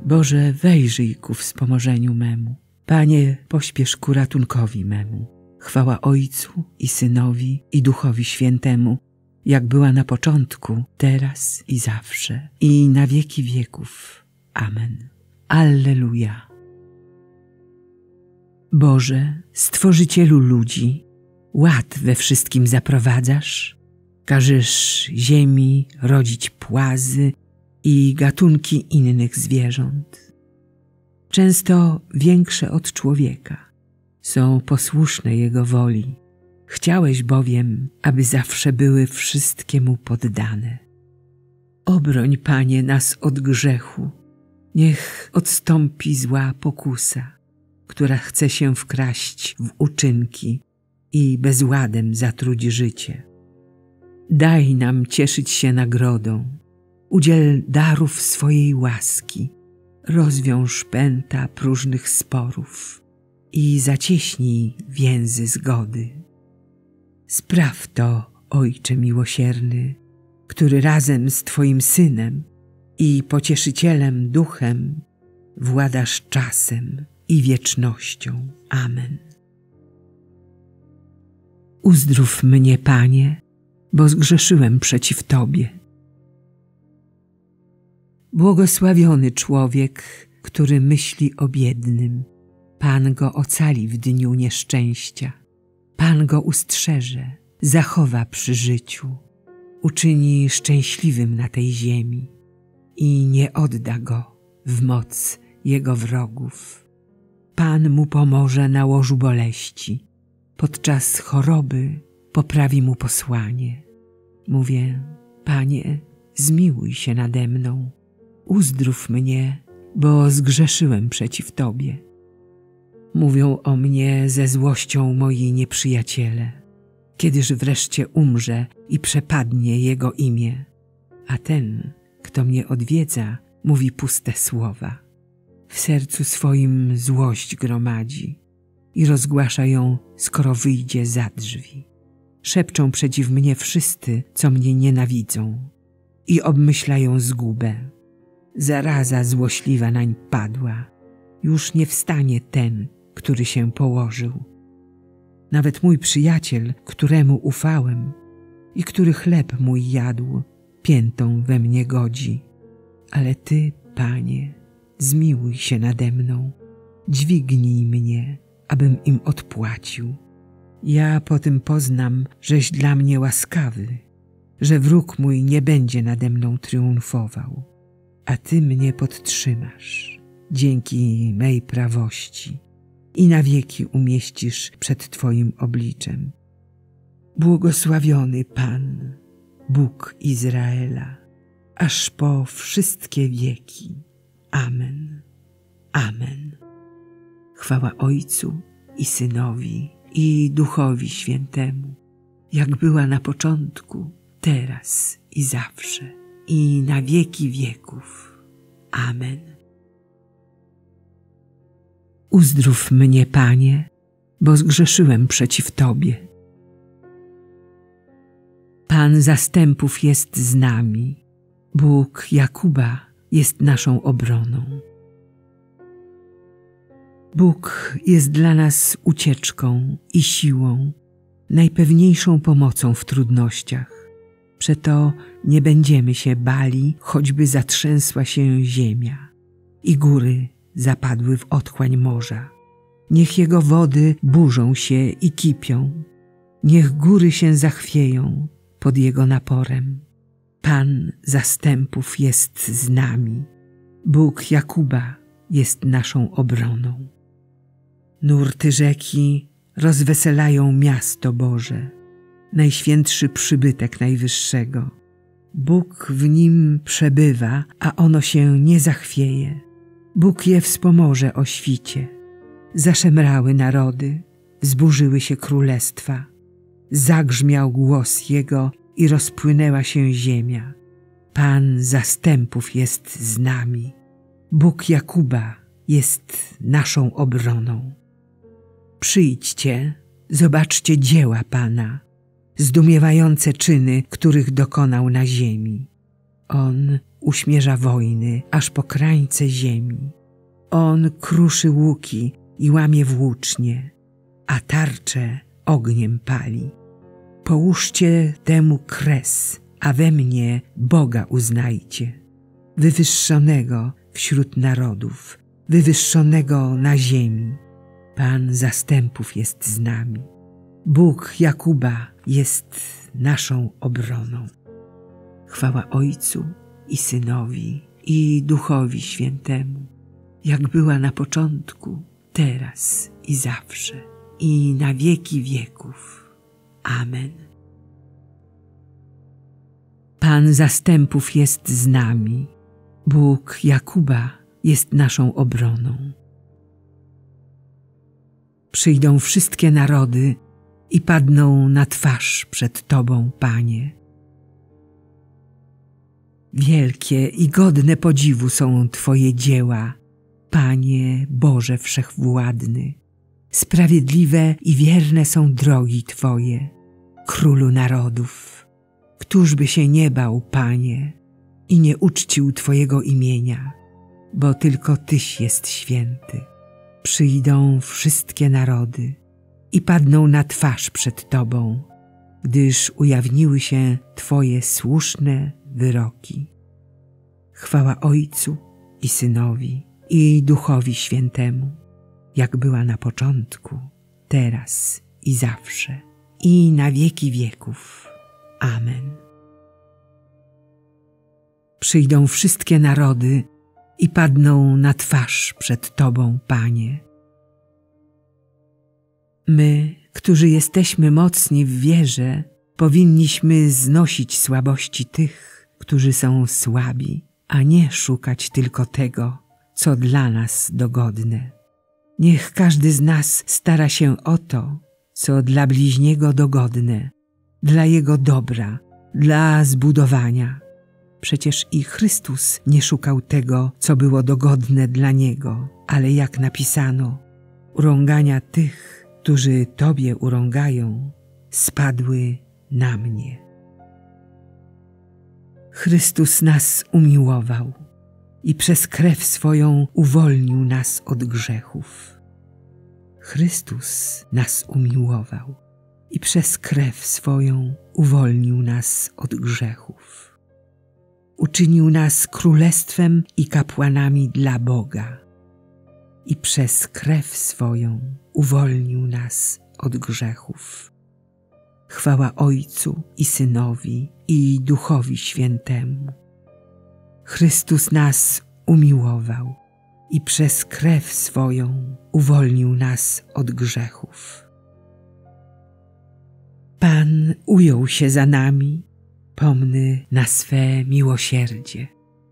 Boże, wejrzyj ku wspomożeniu memu. Panie, pośpiesz ku ratunkowi memu. Chwała Ojcu i Synowi i Duchowi Świętemu, jak była na początku, teraz i zawsze, i na wieki wieków. Amen. Alleluja. Boże, Stworzycielu ludzi, ład we wszystkim zaprowadzasz, każesz ziemi rodzić płazy i gatunki innych zwierząt. Często większe od człowieka, są posłuszne Jego woli. Chciałeś bowiem, aby zawsze były wszystkiemu poddane. Obroń, Panie, nas od grzechu. Niech odstąpi zła pokusa, która chce się wkraść w uczynki i bezładem zatruć życie. Daj nam cieszyć się nagrodą. Udziel darów swojej łaski. Rozwiąż pęta próżnych sporów i zacieśnij więzy zgody. Spraw to, Ojcze miłosierny, który razem z Twoim Synem i Pocieszycielem Duchem władasz czasem i wiecznością. Amen. Uzdrów mnie, Panie, bo zgrzeszyłem przeciw Tobie. Błogosławiony człowiek, który myśli o biednym. Pan go ocali w dniu nieszczęścia. Pan go ustrzeże, zachowa przy życiu, uczyni szczęśliwym na tej ziemi i nie odda go w moc jego wrogów. Pan mu pomoże na łożu boleści, podczas choroby poprawi mu posłanie. Mówię, Panie, zmiłuj się nade mną, uzdrów mnie, bo zgrzeszyłem przeciw Tobie. Mówią o mnie ze złością moi nieprzyjaciele, kiedyż wreszcie umrze i przepadnie Jego imię. A ten, kto mnie odwiedza, mówi puste słowa. W sercu swoim złość gromadzi i rozgłasza ją, skoro wyjdzie za drzwi. Szepczą przeciw mnie wszyscy, co mnie nienawidzą i obmyślają zgubę. Zaraza złośliwa nań padła. Już nie wstanie ten, który się położył. Nawet mój przyjaciel, któremu ufałem i który chleb mój jadł, piętą we mnie godzi. Ale Ty, Panie, zmiłuj się nade mną, dźwignij mnie, abym im odpłacił. Ja po tym poznam, żeś dla mnie łaskawy, że wróg mój nie będzie nade mną triumfował, a Ty mnie podtrzymasz dzięki mej prawości i na wieki umieścisz przed Twoim obliczem. Błogosławiony Pan, Bóg Izraela, aż po wszystkie wieki. Amen. Amen. Chwała Ojcu i Synowi i Duchowi Świętemu, jak była na początku, teraz i zawsze, i na wieki wieków. Amen. Uzdrów mnie, Panie, bo zgrzeszyłem przeciw Tobie. Pan zastępów jest z nami, Bóg Jakuba jest naszą obroną. Bóg jest dla nas ucieczką i siłą, najpewniejszą pomocą w trudnościach. Przeto nie będziemy się bali, choćby zatrzęsła się ziemia i góry zapadły w otchłań morza. Niech jego wody burzą się i kipią, niech góry się zachwieją pod jego naporem. Pan zastępów jest z nami, Bóg Jakuba jest naszą obroną. Nurty rzeki rozweselają miasto Boże, najświętszy przybytek Najwyższego. Bóg w nim przebywa, a ono się nie zachwieje. Bóg je wspomoże o świcie. Zaszemrały narody, zburzyły się królestwa. Zagrzmiał głos Jego i rozpłynęła się ziemia. Pan zastępów jest z nami. Bóg Jakuba jest naszą obroną. Przyjdźcie, zobaczcie dzieła Pana, zdumiewające czyny, których dokonał na ziemi. On uśmierza wojny aż po krańce ziemi. On kruszy łuki i łamie włócznie, a tarcze ogniem pali. Połóżcie temu kres, a we mnie Boga uznajcie, wywyższonego wśród narodów, wywyższonego na ziemi. Pan zastępów jest z nami. Bóg Jakuba jest naszą obroną. Chwała Ojcu i Synowi, i Duchowi Świętemu, jak była na początku, teraz i zawsze, i na wieki wieków. Amen. Pan zastępów jest z nami. Bóg Jakuba jest naszą obroną. Przyjdą wszystkie narody i padną na twarz przed Tobą, Panie. Wielkie i godne podziwu są Twoje dzieła, Panie Boże Wszechwładny. Sprawiedliwe i wierne są drogi Twoje, Królu narodów. Któż by się nie bał, Panie, i nie uczcił Twojego imienia, bo tylko Tyś jest święty. Przyjdą wszystkie narody i padną na twarz przed Tobą, gdyż ujawniły się Twoje słuszne wyroki. Chwała Ojcu i Synowi, i Duchowi Świętemu, jak była na początku, teraz i zawsze, i na wieki wieków. Amen. Przyjdą wszystkie narody i padną na twarz przed Tobą, Panie. My, którzy jesteśmy mocni w wierze, powinniśmy znosić słabości tych, którzy są słabi, a nie szukać tylko tego, co dla nas dogodne. Niech każdy z nas stara się o to, co dla bliźniego dogodne, dla jego dobra, dla zbudowania. Przecież i Chrystus nie szukał tego, co było dogodne dla Niego, ale jak napisano, urągania tych, którzy Tobie urągają, spadły na mnie. Chrystus nas umiłował i przez krew swoją uwolnił nas od grzechów. Chrystus nas umiłował i przez krew swoją uwolnił nas od grzechów. Uczynił nas królestwem i kapłanami dla Boga i przez krew swoją uwolnił nas od grzechów. Chwała Ojcu i Synowi, i Duchowi Świętemu. Chrystus nas umiłował i przez krew swoją uwolnił nas od grzechów. Pan ujął się za nami, pomny na swe miłosierdzie.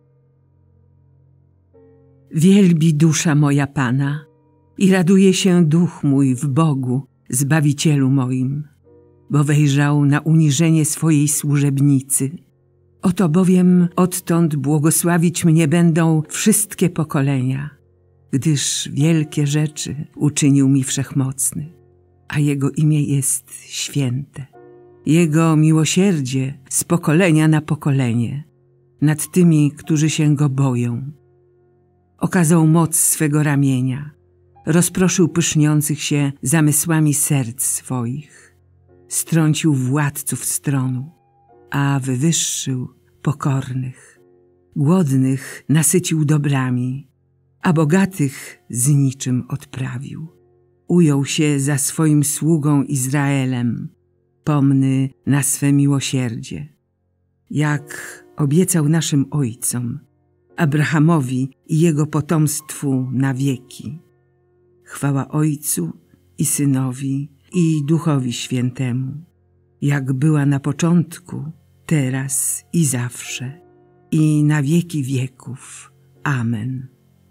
Wielbi dusza moja Pana i raduje się duch mój w Bogu, Zbawicielu moim, bo wejrzał na uniżenie swojej służebnicy. Oto bowiem odtąd błogosławić mnie będą wszystkie pokolenia, gdyż wielkie rzeczy uczynił mi Wszechmocny, a Jego imię jest święte. Jego miłosierdzie z pokolenia na pokolenie nad tymi, którzy się Go boją. Okazał moc swego ramienia, rozproszył pyszniących się zamysłami serc swoich, strącił władców stronu, a wywyższył pokornych. Głodnych nasycił dobrami, a bogatych z niczym odprawił. Ujął się za swoim sługą Izraelem, pomny na swe miłosierdzie, jak obiecał naszym ojcom, Abrahamowi i jego potomstwu na wieki. Chwała Ojcu i Synowi, i Duchowi Świętemu, jak była na początku, teraz i zawsze, i na wieki wieków. Amen.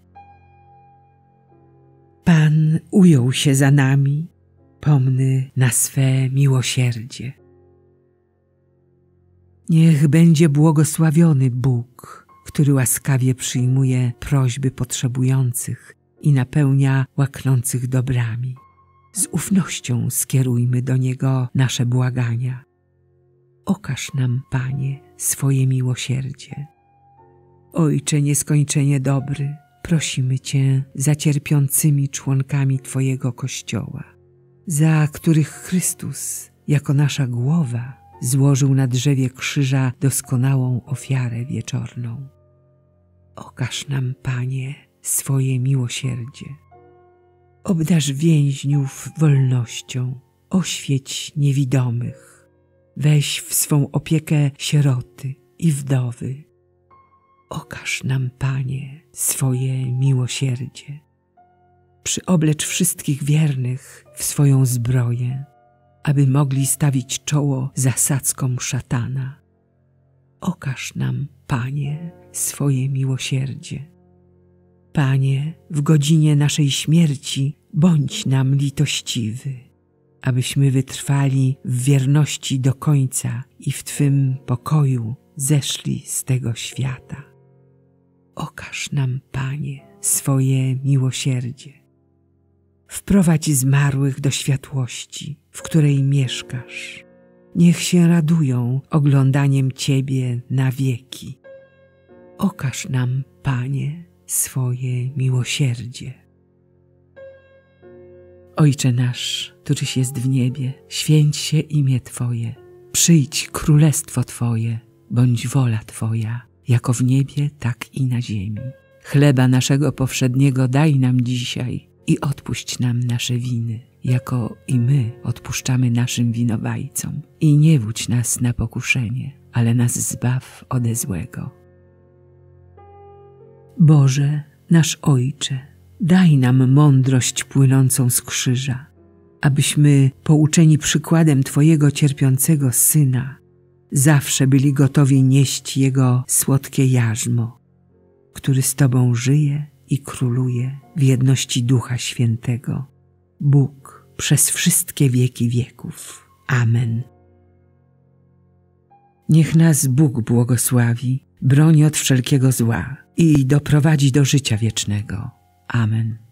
Pan ujął się za nami, pomny na swe miłosierdzie. Niech będzie błogosławiony Bóg, który łaskawie przyjmuje prośby potrzebujących i napełnia łaknących dobrami. Z ufnością skierujmy do Niego nasze błagania. Okaż nam, Panie, swoje miłosierdzie. Ojcze nieskończenie dobry, prosimy Cię za cierpiącymi członkami Twojego Kościoła, za których Chrystus jako nasza głowa złożył na drzewie krzyża doskonałą ofiarę wieczorną. Okaż nam, Panie, swoje miłosierdzie. Obdarz więźniów wolnością, oświeć niewidomych, weź w swą opiekę sieroty i wdowy. Okaż nam, Panie, swoje miłosierdzie. Przyoblecz wszystkich wiernych w swoją zbroję, aby mogli stawić czoło zasadzkom szatana. Okaż nam, Panie, swoje miłosierdzie. Panie, w godzinie naszej śmierci bądź nam litościwy, abyśmy wytrwali w wierności do końca i w Twym pokoju zeszli z tego świata. Okaż nam, Panie, swoje miłosierdzie. Wprowadź zmarłych do światłości, w której mieszkasz. Niech się radują oglądaniem Ciebie na wieki. Okaż nam, Panie, swoje miłosierdzie. Ojcze nasz, któryś jest w niebie, święć się imię Twoje. Przyjdź królestwo Twoje, bądź wola Twoja, jako w niebie, tak i na ziemi. Chleba naszego powszedniego daj nam dzisiaj i odpuść nam nasze winy, jako i my odpuszczamy naszym winowajcom. I nie wódź nas na pokuszenie, ale nas zbaw ode złego. Boże, nasz Ojcze, daj nam mądrość płynącą z krzyża, abyśmy, pouczeni przykładem Twojego cierpiącego Syna, zawsze byli gotowi nieść Jego słodkie jarzmo, który z Tobą żyje i króluje w jedności Ducha Świętego, Bóg przez wszystkie wieki wieków. Amen. Niech nas Bóg błogosławi, broni od wszelkiego zła i doprowadzi do życia wiecznego. Amen.